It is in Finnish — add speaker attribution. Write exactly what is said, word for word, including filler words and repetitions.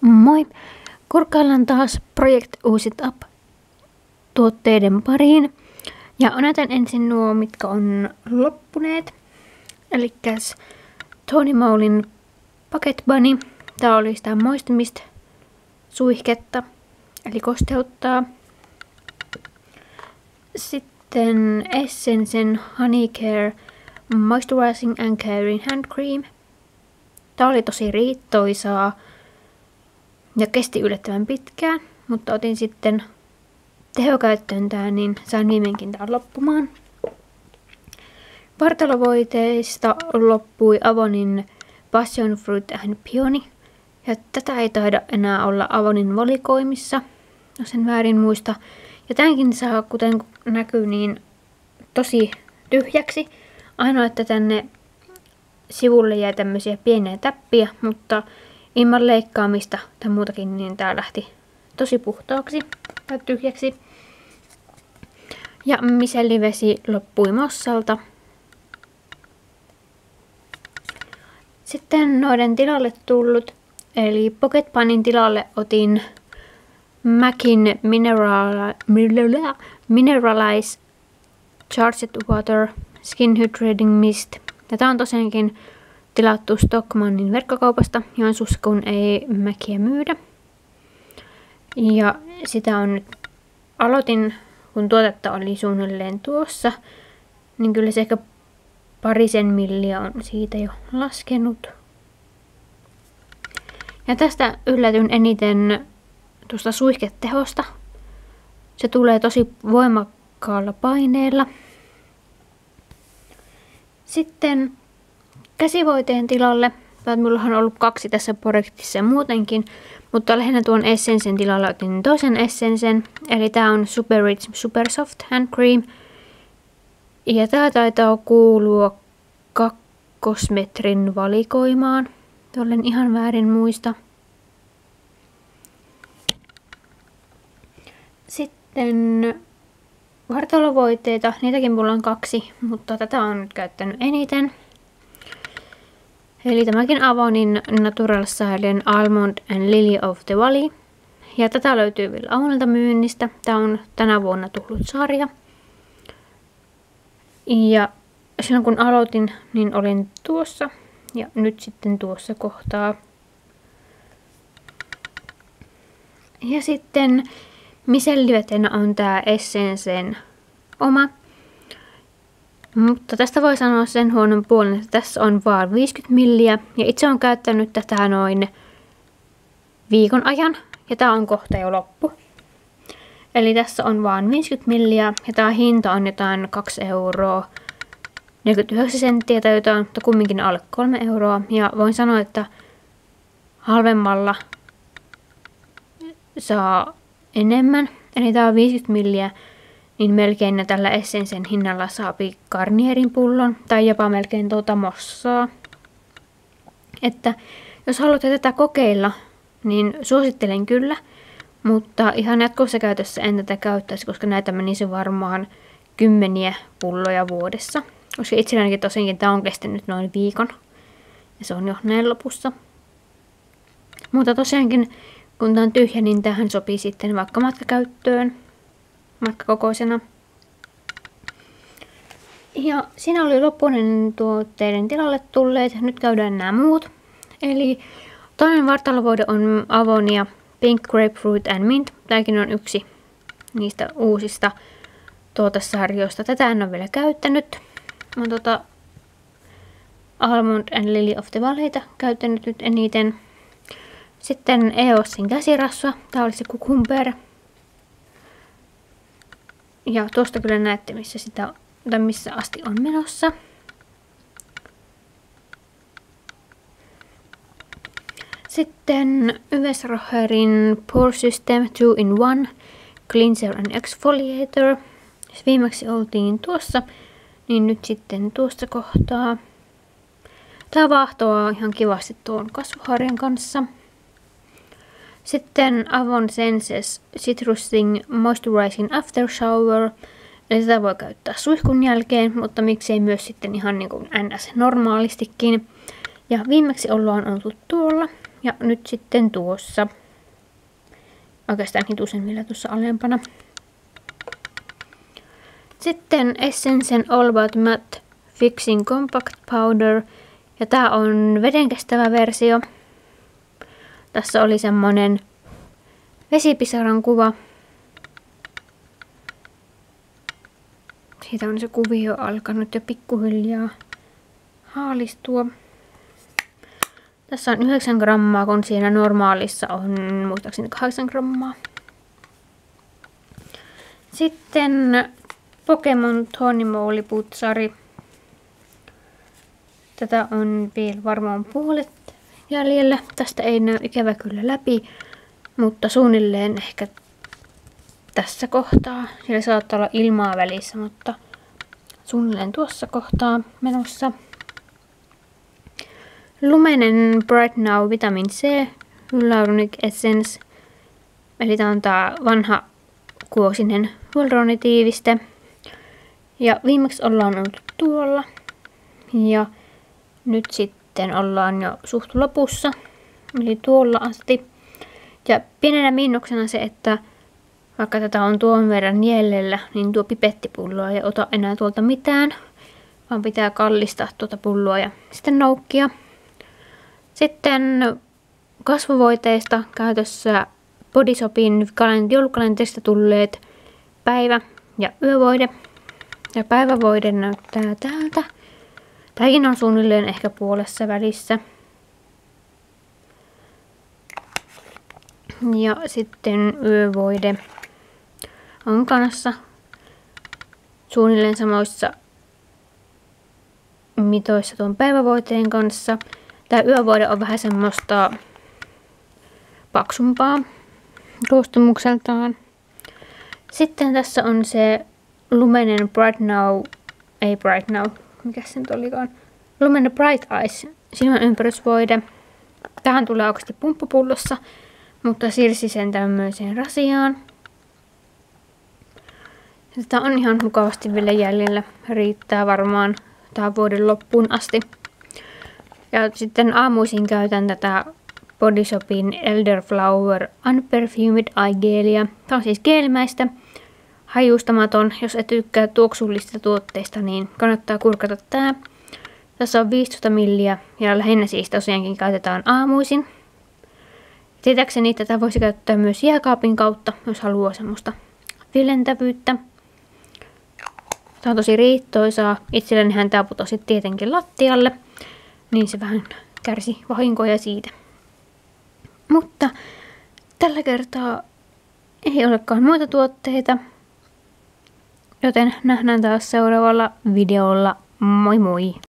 Speaker 1: Moi! Kurkkaillaan taas Project Use It Up tuotteiden pariin. Ja otetaan ensin nuo, mitkä on loppuneet. Elikkäs Tony Molein Pocket Bunny. Tää oli sitä moistumista suihketta, eli kosteuttaa. Sitten Essencen Honey Care Moisturizing and Caring Hand Cream. Tää oli tosi riittoisaa ja kesti yllättävän pitkään, mutta otin sitten tehokäyttöön tää, niin sain viimeinkin tää loppumaan. Vartalovoiteista loppui Avonin Passion Fruit and Peony. Ja tätä ei taida enää olla Avonin valikoimissa, jos en väärin muista. Ja tämänkin saa, kuten näkyy, niin tosi tyhjäksi. Ainoa, että tänne sivulle jäi tämmöisiä pieniä täppiä, mutta ilman leikkaamista tai muutakin, niin tää lähti tosi puhtaaksi tai tyhjäksi. Ja misellivesi loppui mossalta. Sitten noiden tilalle tullut, eli Pocket Bunnyn tilalle otin MACin Mineral, Mineralize Charged Water Skin Hydrating Mist. Ja tää on tosiaankin tilattu Stockmannin verkkokaupasta, Joensuussa kun ei MACia myydä. Ja sitä on nyt, aloitin kun tuotetta oli suunnilleen tuossa, niin kyllä se ehkä parisen milliä on siitä jo laskenut. Ja tästä yllätyn eniten tuosta suihketehosta. Se tulee tosi voimakkaalla paineella. Sitten käsivoiteen tilalle. Minullahan on ollut kaksi tässä projektissa muutenkin, mutta lähinnä tuon Essencen tilalle otin toisen Essencen. Eli tää on Super Rich Super Soft Hand Cream. Ja tää taitaa kuulua kakkosmetrin valikoimaan. Olen ihan väärin muista. Sitten vartalovoiteita, niitäkin mulla on kaksi, mutta tätä on nyt käyttänyt eniten. Eli tämäkin Avonin Natural Stylen Almond and Lily of the Valley. Ja tätä löytyy vielä Avonilta myynnistä. Tää on tänä vuonna tullut sarja. Ja silloin kun aloitin, niin olin tuossa. Ja nyt sitten tuossa kohtaa. Ja sitten micellivetenä on tää Essencen oma. Mutta tästä voi sanoa sen huonon puolen, että tässä on vaan viisikymmentä milliä. Ja itse olen käyttänyt tätä noin viikon ajan. Ja tää on kohta jo loppu. Eli tässä on vaan viisikymmentä milliä. Ja tää hinta on jotain kaksi euroa neljäkymmentäyhdeksän senttiä tai jotain, mutta kumminkin alle kolme euroa. Ja voin sanoa, että halvemmalla saa enemmän. Eli tää on viisikymmentä milliä. Niin melkein tällä Essencen hinnalla saapi Garnierin pullon tai jopa melkein tuota mossaa. Että jos haluatte tätä kokeilla, niin suosittelen kyllä. Mutta ihan jatkossa käytössä en tätä käyttäisi, koska näitä menisi varmaan kymmeniä pulloja vuodessa. Koska itsellänikin tosiaankin tämä on kestänyt noin viikon. Ja se on jo näin lopussa. Mutta tosiaankin kun tämä on tyhjä, niin tähän sopii sitten vaikka matkakäyttöön. Matkakokoisena. Ja siinä oli loppuinen tuotteiden tilalle tulleet. Nyt käydään nämä muut. Eli toinen vartalovoide on Avonia Pink Grapefruit and Mint. Tämäkin on yksi niistä uusista tuotesarjoista. Tätä en ole vielä käyttänyt. Mä oon tuota Almond and Lily of the Valleyta käyttänyt nyt eniten. Sitten E O Sin käsirasva. Tää oli se Cucumber. Ja tuosta kyllä näette, missä, sitä, tai missä asti on menossa. Sitten Yves Roherin Pore System two in one Cleanser and Exfoliator. Jos viimeksi oltiin tuossa, niin nyt sitten tuosta kohtaa. Tää vaahtoaa ihan kivasti tuon kasvoharjan kanssa. Sitten Avon Senses Citrusing Moisturizing After Shower. Eli tätä voi käyttää suihkun jälkeen, mutta miksei myös sitten ihan niin kuin N S normaalistikin. Ja viimeksi ollaan oltu tuolla. Ja nyt sitten tuossa. Oikeastaan hitusemmilla tuossa alempana. Sitten Essensen All About Matte Fixing Compact Powder. Ja tää on vedenkestävä versio. Tässä oli semmonen vesipisaran kuva. Siitä on se kuvio alkanut jo pikkuhiljaa haalistua. Tässä on yhdeksän grammaa, kun siinä normaalissa on muistaakseni kahdeksan grammaa. Sitten Pokemon Tonimooli-putsari. Tätä on vielä varmaan puolet jäljellä. Tästä ei näy ikävä kyllä läpi, mutta suunnilleen ehkä tässä kohtaa. Siellä saattaa olla ilmaa välissä, mutta suunnilleen tuossa kohtaa menossa. Lumenen Bright Now Vitamin C Hyaluronic Essence. Eli tää on tää vanha kuosinen hyaluronitiiviste. Ja viimeksi ollaan ollut tuolla. Ja nyt sitten ollaan jo suht lopussa. Eli tuolla asti. Ja pienenä miinuksena se, että vaikka tätä on tuon verran jäljellä, niin tuo pipettipulloa ei ota enää tuolta mitään. Vaan pitää kallistaa tuota pulloa ja sitten noukkia. Sitten kasvovoiteista käytössä Body Shopin joulukalenterista tulleet päivä- ja yövoide. Ja päivävoide näyttää täältä. Tämäkin on suunnilleen ehkä puolessa välissä. Ja sitten yövoide on kanssa suunnilleen samoissa mitoissa tuon päivävoiteen kanssa. Tämä yövoide on vähän semmoista paksumpaa koostumukseltaan. Sitten tässä on se Lumenen Bright Now, ei Bright Now, mikä se nyt olikaan, Lumenen Bright Eyes silmän ympärysvoide. Tähän tulee oikeasti pumppupullossa, mutta siirsi sen tämmöiseen rasiaan. Tätä on ihan mukavasti vielä jäljellä, riittää varmaan tähän vuoden loppuun asti. Ja sitten aamuisin käytän tätä Body Shopin Elderflower Unperfumed Eye Gelia. Tämä on siis geelimäistä, hajustamaton. Jos et tykkää tuoksullisista tuotteista, niin kannattaa kurkata tää. Tässä on viisitoista milliä ja lähinnä siis tosiaankin käytetään aamuisin. Tietääkseni tätä voisi käyttää myös jääkaapin kautta, jos haluaa semmoista villentävyyttä. Tämä on tosi riittoisaa. Itsellenihän tämä putosi tietenkin lattialle, niin se vähän kärsi vahinkoja siitä. Mutta tällä kertaa ei olekaan muita tuotteita, joten nähdään taas seuraavalla videolla. Moi moi!